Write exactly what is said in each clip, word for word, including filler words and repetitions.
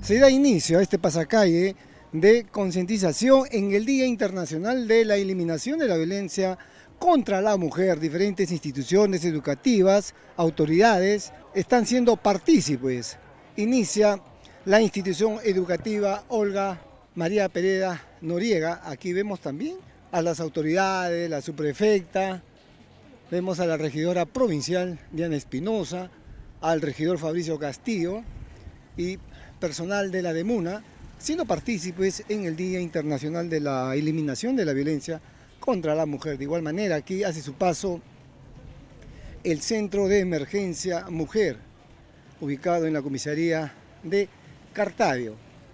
se da inicio a este pasacalle de concientización en el Día Internacional de la Eliminación de la Violencia contra la Mujer. Diferentes instituciones educativas, autoridades, están siendo partícipes. Inicia la institución educativa Olga María Pereda Noriega. Aquí vemos también a las autoridades, la subprefecta, vemos a la regidora provincial Diana Espinosa, al regidor Fabricio Castillo y personal de la DEMUNA, siendo partícipes en el Día Internacional de la Eliminación de la Violencia contra la Mujer. De igual manera, aquí hace su paso el Centro de Emergencia Mujer, ubicado en la comisaría de Cartavio.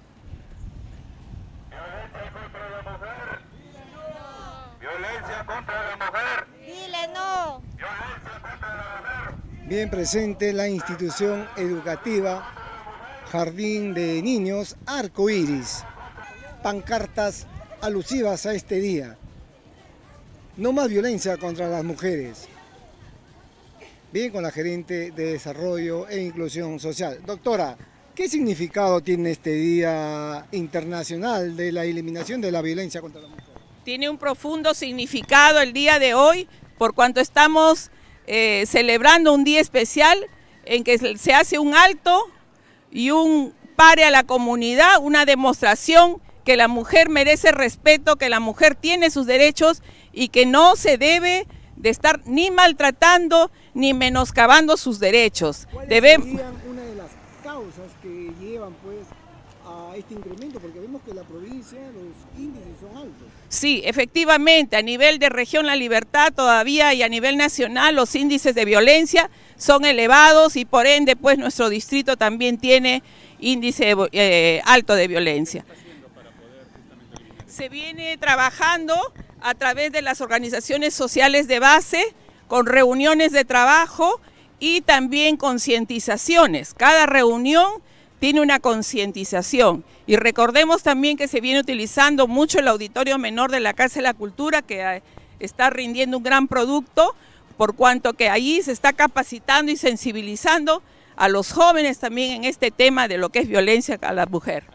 Violencia contra la mujer. Dile no. Violencia contra la mujer. Bien presente la institución educativa Jardín de Niños Arco Iris. Pancartas alusivas a este día. No más violencia contra las mujeres. Bien, con la gerente de Desarrollo e Inclusión Social. Doctora, ¿qué significado tiene este Día Internacional de la Eliminación de la Violencia contra la Mujer? Tiene un profundo significado el día de hoy, por cuanto estamos eh, celebrando un día especial en que se hace un alto y un pare a la comunidad, una demostración que la mujer merece respeto, que la mujer tiene sus derechos y que no se debe de estar ni maltratando ni menoscabando sus derechos. ¿Cuáles Debemos... serían una de las causas que llevan pues a este incremento? Porque vemos que en la provincia los índices son altos. Sí, efectivamente, a nivel de región La Libertad todavía y a nivel nacional los índices de violencia son elevados y por ende pues nuestro distrito también tiene índice eh, alto de violencia. Se viene trabajando a través de las organizaciones sociales de base, con reuniones de trabajo y también concientizaciones. Cada reunión tiene una concientización. Y recordemos también que se viene utilizando mucho el auditorio menor de la Casa de la Cultura, que está rindiendo un gran producto, por cuanto que allí se está capacitando y sensibilizando a los jóvenes también en este tema de lo que es violencia a la mujer.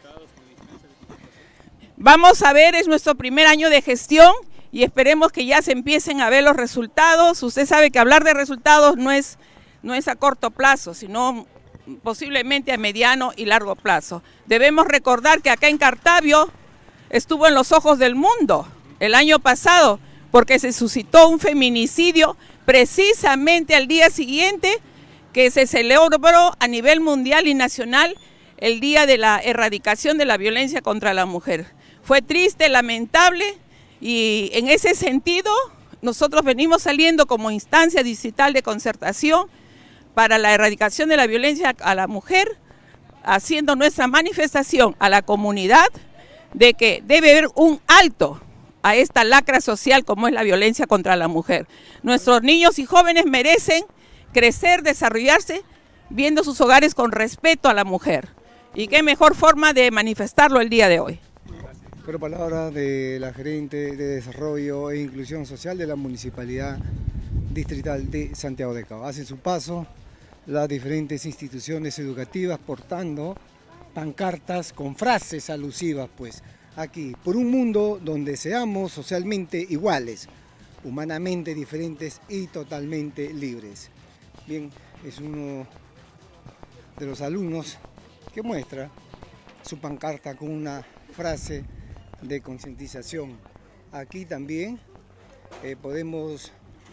Vamos a ver, es nuestro primer año de gestión y esperemos que ya se empiecen a ver los resultados. Usted sabe que hablar de resultados no es, no es a corto plazo, sino posiblemente a mediano y largo plazo. Debemos recordar que acá en Cartavio estuvo en los ojos del mundo el año pasado porque se suscitó un feminicidio precisamente al día siguiente que se celebró a nivel mundial y nacional el Día de la Erradicación de la Violencia contra la Mujer. Fue triste, lamentable y en ese sentido nosotros venimos saliendo como instancia distrital de concertación para la erradicación de la violencia a la mujer, haciendo nuestra manifestación a la comunidad de que debe haber un alto a esta lacra social como es la violencia contra la mujer. Nuestros niños y jóvenes merecen crecer, desarrollarse, viendo sus hogares con respeto a la mujer. Y qué mejor forma de manifestarlo el día de hoy. Pero palabra de la gerente de Desarrollo e Inclusión Social de la Municipalidad Distrital de Santiago de Cabo. Hacen su paso las diferentes instituciones educativas portando pancartas con frases alusivas, pues, aquí, por un mundo donde seamos socialmente iguales, humanamente diferentes y totalmente libres. Bien, es uno de los alumnos que muestra su pancarta con una frase de concientización. Aquí también eh, podemos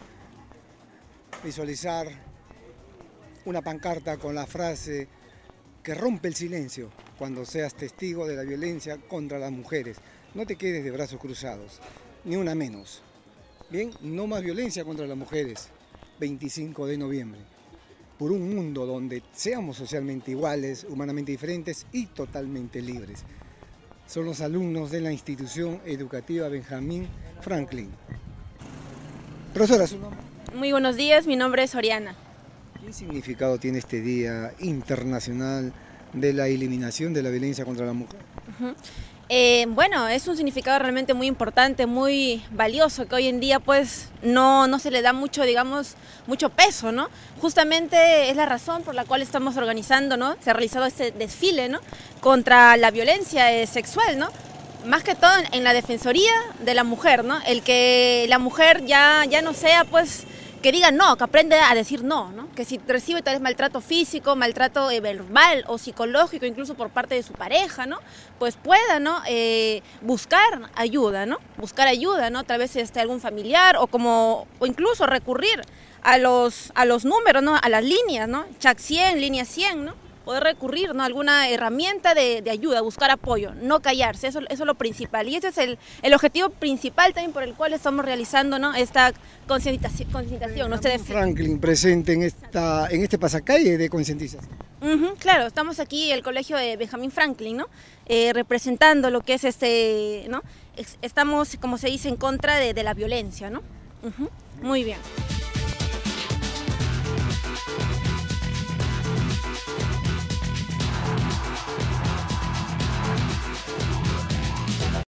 visualizar una pancarta con la frase que rompe el silencio cuando seas testigo de la violencia contra las mujeres. No te quedes de brazos cruzados, ni una menos. Bien, no más violencia contra las mujeres, veinticinco de noviembre. Por un mundo donde seamos socialmente iguales, humanamente diferentes y totalmente libres. Son los alumnos de la institución educativa Benjamín Franklin. Profesora, ¿su nombre? Muy buenos días, mi nombre es Oriana. ¿Qué significado tiene este Día Internacional de la Eliminación de la Violencia contra la Mujer? Uh-huh. Eh, bueno, es un significado realmente muy importante, muy valioso, que hoy en día pues no, no se le da mucho, digamos, mucho peso, ¿no? Justamente es la razón por la cual estamos organizando, ¿no? Se ha realizado este desfile, ¿no? Contra la violencia eh, sexual, ¿no? Más que todo en la defensoría de la mujer, ¿no? El que la mujer ya, ya no sea pues que diga no, que aprenda a decir no, ¿no? Que si recibe tal vez maltrato físico, maltrato eh, verbal o psicológico, incluso por parte de su pareja, ¿no? Pues pueda, ¿no? Eh, buscar ayuda, ¿no? Buscar ayuda, ¿no? Tal vez este, algún familiar o como o incluso recurrir a los, a los números, ¿no? A las líneas, ¿no? Chat cien, línea cien, ¿no? Poder recurrir, ¿no? A alguna herramienta de, de ayuda, buscar apoyo, no callarse, eso, eso es lo principal. Y ese es el, el objetivo principal también por el cual estamos realizando, ¿no? Esta concientización. concientización ¿no? Este Franklin presente en, esta, en este pasacalle de concientización. Uh-huh, claro, estamos aquí en el colegio de Benjamin Franklin, ¿no? Eh, representando lo que es este, ¿no? Estamos, como se dice, en contra de, de la violencia, ¿no? Uh-huh, muy bien.